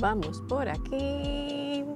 Vamos por aquí.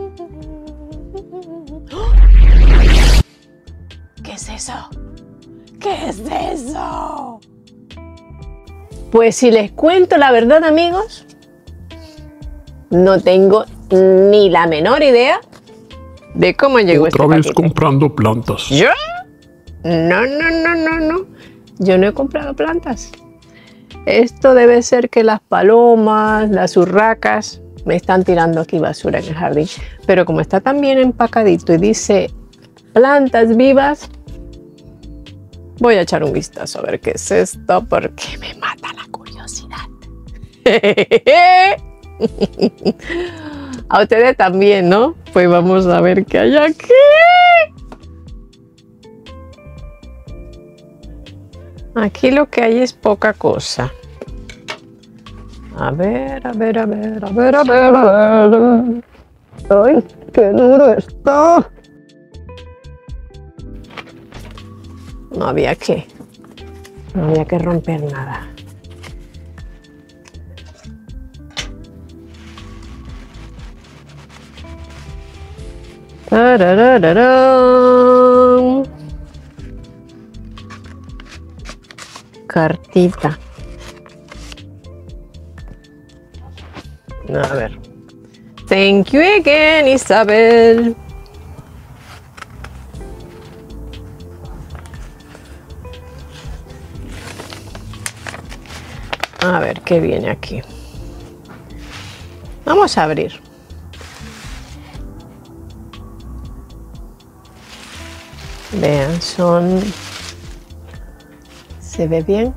¿Qué es eso? ¿Qué es eso? Pues si les cuento la verdad, amigos, no tengo ni la menor idea de cómo llegó este paquete. Otra vez comprando plantas. ¿Yo? No. Yo no he comprado plantas. Esto debe ser que las palomas, las urracas, me están tirando aquí basura en el jardín. Pero como está tan bien empacadito y dice plantas vivas, voy a echar un vistazo a ver qué es esto, porque me mata la curiosidad. A ustedes también, ¿no? Pues vamos a ver qué hay aquí. Aquí lo que hay es poca cosa. A ver. ¡Ay, qué duro está! No había que romper nada. ¡Tararararán! Cartita. A ver. Thank you again, Isabel. A ver qué viene aquí. Vamos a abrir. Vean, ¿se ve bien?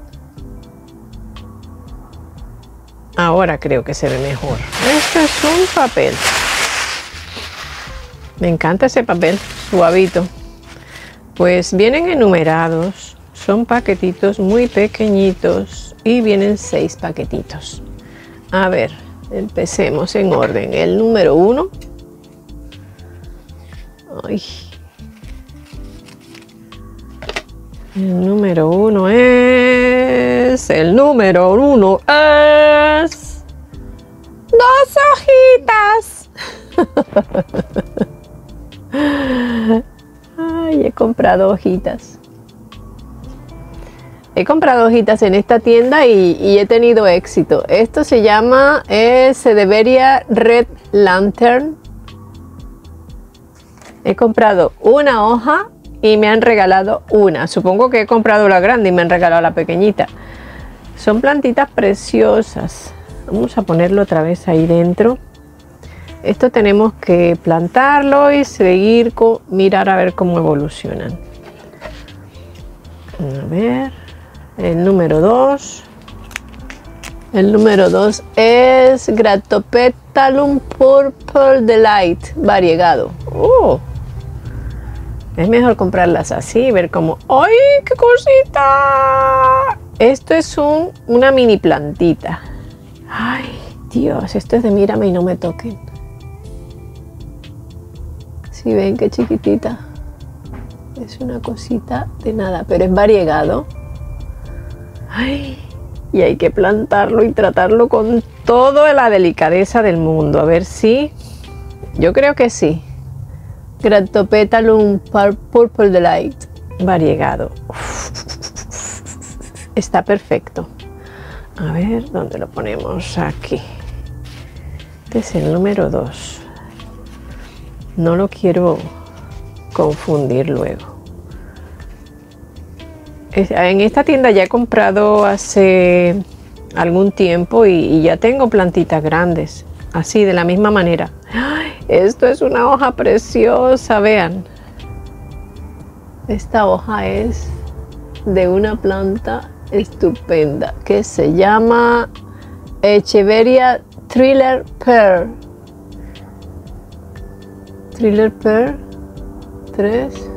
Ahora creo que se ve mejor. Esto es un papel. Me encanta ese papel, suavito. Pues vienen enumerados. Son paquetitos muy pequeñitos y vienen 6 paquetitos. A ver, empecemos en orden. El número 1. Ay. El número 1 es... 2 hojitas. Ay, he comprado hojitas. He comprado hojitas en esta tienda y he tenido éxito. Esto se llama Sedeveria Red Lantern. He comprado una hoja y me han regalado una. Supongo que he comprado la grande y me han regalado la pequeñita. Son plantitas preciosas. Vamos a ponerlo otra vez ahí dentro. Esto tenemos que plantarlo y seguir mirar a ver cómo evolucionan. A ver, el número 2. El número 2 es Gratopetalum Purple Delight variegado. Es mejor comprarlas así, ver cómo... ¡Ay, qué cosita! Esto es una mini plantita. ¡Ay, Dios! Esto es de mírame y no me toquen. Si ven qué chiquitita. Es una cosita de nada, pero es variegado. ¡Ay! Y hay que plantarlo y tratarlo con toda la delicadeza del mundo. A ver si... Yo creo que sí. Gratopetalum Purple Delight variegado. Está perfecto. A ver, ¿dónde lo ponemos? Aquí. Este es el número 2. No lo quiero confundir luego. En esta tienda ya he comprado hace algún tiempo y ya tengo plantitas grandes. Así, de la misma manera. ¡Ay! Esto es una hoja preciosa, vean. Esta hoja es de una planta estupenda que se llama Echeveria Thriller Pear. Thriller Pear 3,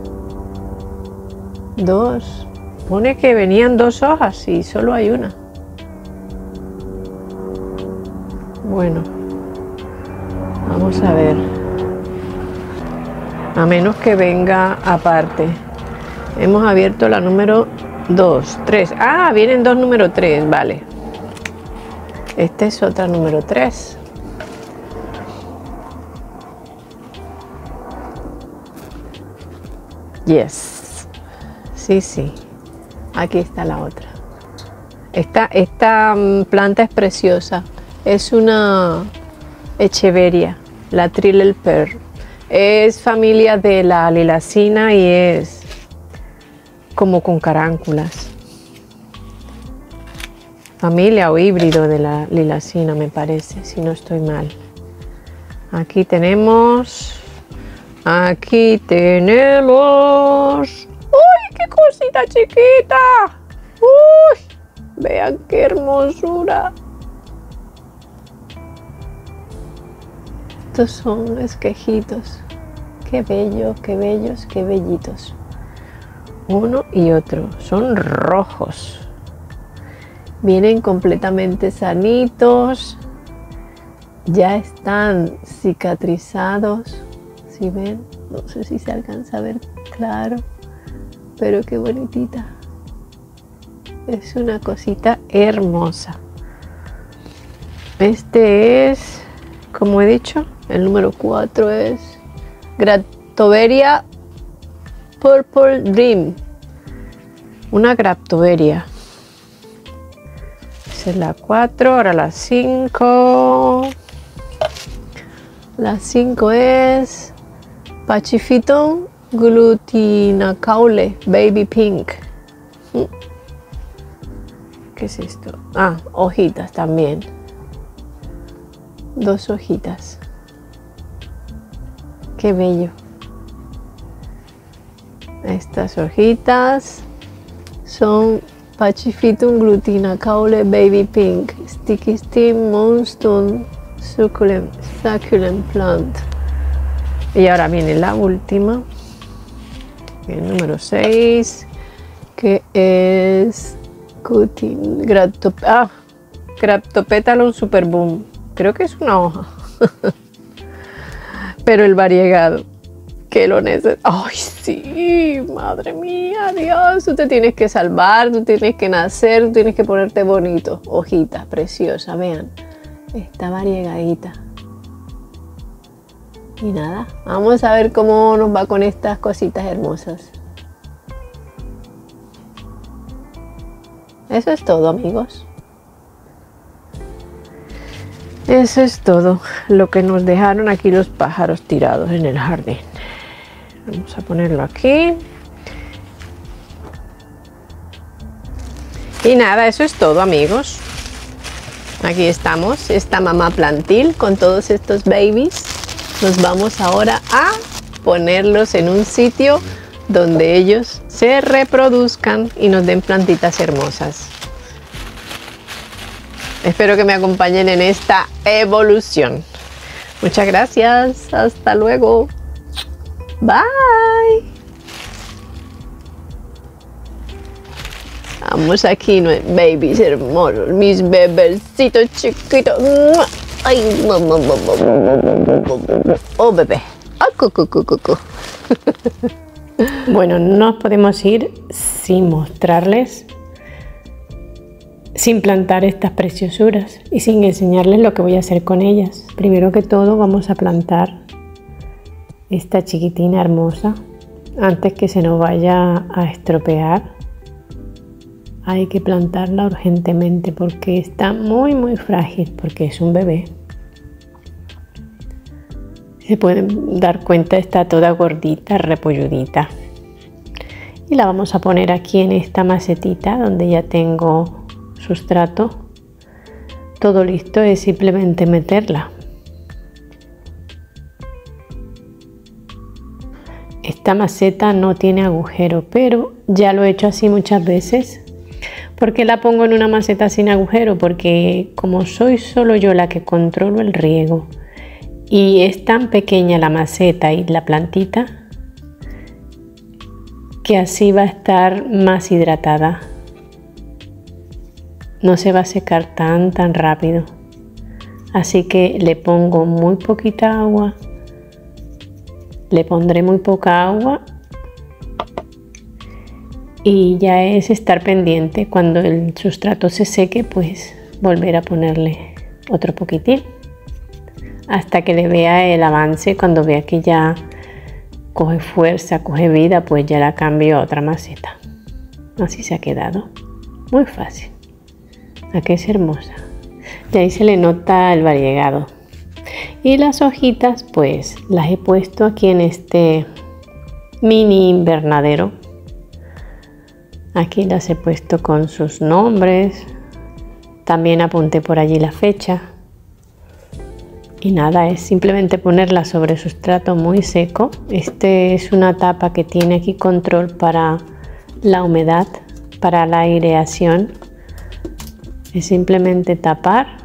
2. Pone que venían 2 hojas y solo hay una. Bueno. Vamos a ver, a menos que venga aparte. Hemos abierto la número 2, 3. Ah, vienen 2 número 3, vale. Esta es otra número 3. Yes. Sí, sí. Aquí está la otra. Esta planta es preciosa. Es una echeveria, la Trilelper. Es familia de la lilacina y es como con caránculas. Familia o híbrido de la lilacina, me parece, si no estoy mal. Aquí tenemos. ¡Uy, qué cosita chiquita! ¡Uy! Vean qué hermosura. Estos son esquejitos. Qué bellos, qué bellos, qué bellitos. Uno y otro. Son rojos. Vienen completamente sanitos. Ya están cicatrizados. ¿Sí ven? No sé si se alcanza a ver claro. Pero qué bonitita. Es una cosita hermosa. Este es, como he dicho, el número 4 es Graptoveria Purple Dream. Una Graptoveria. Esa es la 4, ahora la 5. La 5 es Pachyphyton glutinacaule Baby Pink. ¿Qué es esto? Ah, hojitas también. 2 hojitas. Qué bello. Estas hojitas son Pachyphyton glutinacaule Baby Pink Sticky Stem Moonstone Succulent Plant. Y ahora viene la última, el número 6, que es Graptopetalon Superboom. Creo que es una hoja. Pero el variegado, que lo necesita. ¡Ay, sí! Madre mía, Dios. Tú te tienes que salvar, tú tienes que nacer, tú tienes que ponerte bonito. Hojita preciosa, vean. Está variegadita. Y nada, vamos a ver cómo nos va con estas cositas hermosas. Eso es todo, amigos. Eso es todo lo que nos dejaron aquí los pájaros tirados en el jardín. Vamos a ponerlo aquí. Y nada, eso es todo, amigos. Aquí estamos, esta mamá plantil con todos estos babies. Nos vamos ahora a ponerlos en un sitio donde ellos se reproduzcan y nos den plantitas hermosas. Espero que me acompañen en esta evolución. Muchas gracias. Hasta luego. Bye. Vamos aquí, babies hermosos, mis bebecitos chiquitos. Ay, oh, bebé. Bueno, no nos podemos ir sin mostrarles, sin plantar estas preciosuras y sin enseñarles lo que voy a hacer con ellas. Primero que todo vamos a plantar esta chiquitina hermosa antes que se nos vaya a estropear. Hay que plantarla urgentemente porque está muy frágil, porque es un bebé. Se pueden dar cuenta, está toda gordita, repolludita. Y la vamos a poner aquí en esta macetita donde ya tengo sustrato. Todo listo, es simplemente meterla. Esta maceta no tiene agujero, pero ya lo he hecho así muchas veces. ¿Por qué la pongo en una maceta sin agujero? Porque como soy solo yo la que controlo el riego y es tan pequeña la maceta y la plantita, que así va a estar más hidratada. No se va a secar tan rápido. Así que le pongo muy poquita agua. Le pondré muy poca agua. Y ya es estar pendiente. Cuando el sustrato se seque, pues volver a ponerle otro poquitín. Hasta que le vea el avance, cuando vea que ya coge fuerza, coge vida, pues ya la cambio a otra maceta. Así se ha quedado. Muy fácil. ¿A qué es hermosa? Y ahí se le nota el variegado. Y las hojitas pues las he puesto aquí en este mini invernadero. Aquí las he puesto con sus nombres. También apunté por allí la fecha. Y nada, es simplemente ponerla sobre sustrato muy seco. Este es una tapa que tiene aquí control para la humedad, para la aireación. Es simplemente tapar.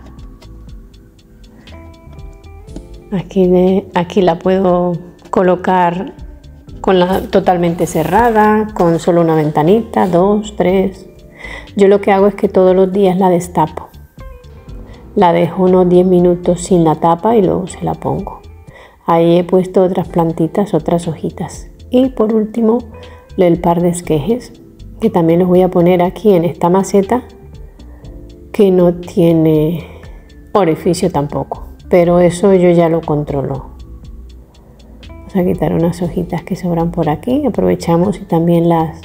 Aquí la puedo colocar totalmente cerrada, con solo una ventanita, 2, 3. Yo lo que hago es que todos los días la destapo. La dejo unos 10 minutos sin la tapa y luego se la pongo. Ahí he puesto otras plantitas, otras hojitas. Y por último, el par de esquejes, que también los voy a poner aquí en esta maceta, que no tiene orificio tampoco. Pero eso yo ya lo controlo. Vamos a quitar unas hojitas que sobran por aquí. Aprovechamos y también las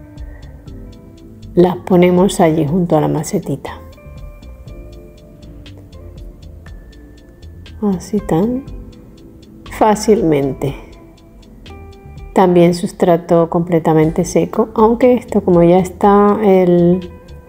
ponemos allí junto a la macetita. Así tan fácilmente. También sustrato completamente seco, aunque esto como ya está el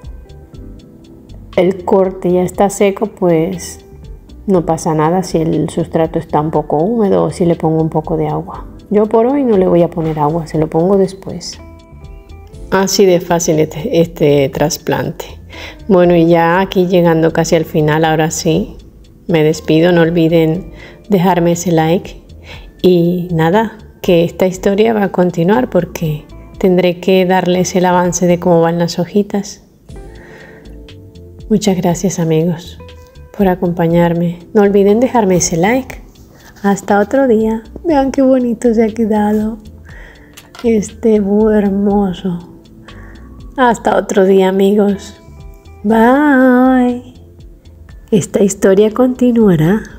corte ya está seco, pues no pasa nada si el sustrato está un poco húmedo o si le pongo un poco de agua. Yo por hoy no le voy a poner agua, se lo pongo después. Así de fácil este trasplante. Bueno, y ya aquí llegando casi al final, ahora sí, me despido. No olviden dejarme ese like. Y nada, que esta historia va a continuar porque tendré que darles el avance de cómo van las hojitas. Muchas gracias, amigos, por acompañarme. No olviden dejarme ese like. Hasta otro día. Vean qué bonito se ha quedado este búho hermoso. Hasta otro día, amigos. Bye. Esta historia continuará.